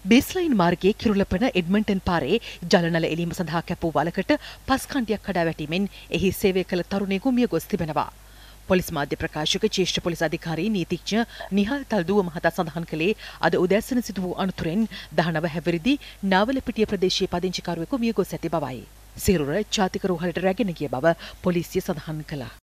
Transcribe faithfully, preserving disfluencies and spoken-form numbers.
Baseline මාර්ගයේ කිරුළපන එඩ්මන්ටන් පාරේ ජලනල එලීම සඳහා කැපූ වලකට පස් කණ්ඩියක් කඩා වැටීමෙන් එහි සේවය කළ තරුණයෙකු මිය ගොස් තිබෙනවා. පොලිස් මාධ්‍ය ප්‍රකාශක ජ්‍යෙෂ්ඨ පොලිස් අධිකාරී නීතිඥ නිහල් තල්දුව මහතා සඳහන් කළේ අද උදෑසන සිදු වූ අනතුරෙන් දහනව හැවිරිදි නාවලපිටිය ප්‍රදේශයේ පදිංචිකරුවෙකු මිය ගොස් ඇති බවයි. සිරුර ජාතික රෝහලට රැගෙන ගිය බව පොලිසිය සඳහන් කළා.